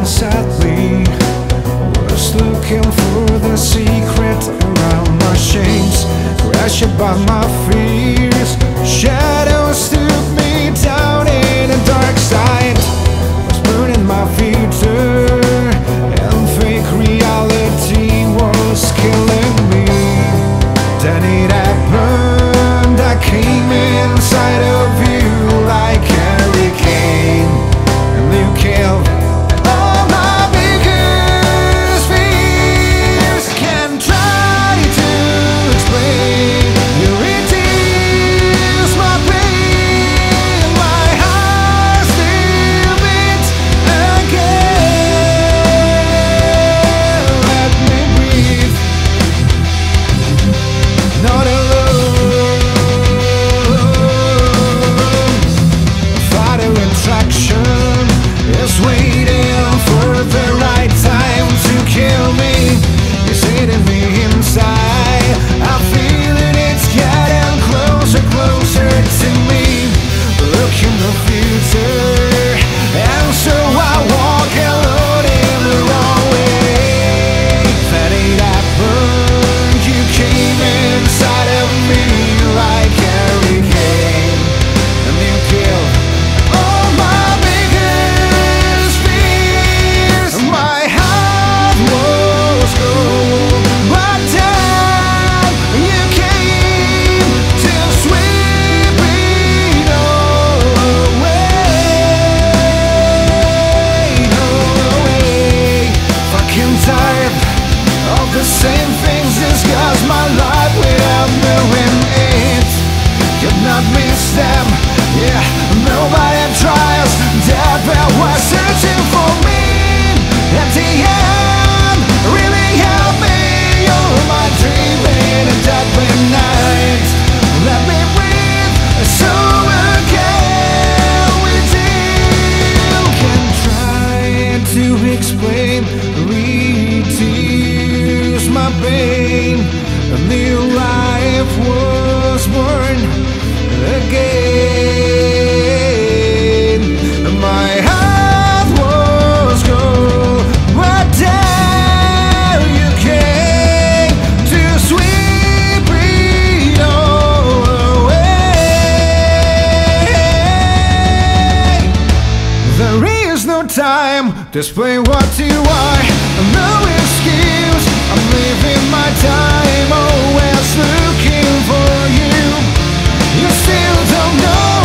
sadly. Was looking for the secret around my chains, crushed by my fears. Shadows took me down in a dark side, was burning my future, and fake reality was killing me. Then it happened, I came inside of you like a hurricane, and you killed all my biggest fears. Can't try to explain, you reduce my pain. My heart still beats again. Let me breathe, not alone. Fatal attraction is waiting for the right time to kill me. It's hitting me inside, I feel it, it's getting closer, closer to me. Look in the future, and so I walk alone in the wrong way. That it happened, you came inside of me like a hurricane, and you killed all my biggest fears. My heart was cold, but then you came to sweep it all away, all away. Fucking tired of the same things, discuss my life without knowing it. Could not miss them, yeah, nobody tries. That bell was searching for me at the end, really helped me. You're my dream in a deadly night. Let me breathe so again with you. Can try to explain, reduce my pain. A new life was born again. My heart was cold, but then you came to sweep it all away. There is no time to explain what you are, no excuse. I'm living my time always looking for you. You still don't know